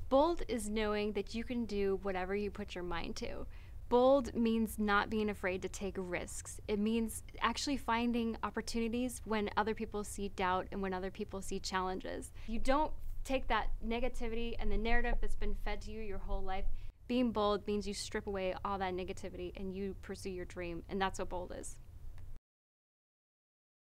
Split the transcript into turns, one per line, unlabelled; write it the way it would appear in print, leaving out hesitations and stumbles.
Bold is knowing that you can do whatever you put your mind to. Bold means not being afraid to take risks. It means actually finding opportunities when other people see doubt and when other people see challenges. You don't take that negativity and the narrative that's been fed to you your whole life. Being bold means you strip away all that negativity and you pursue your dream, and that's what bold is.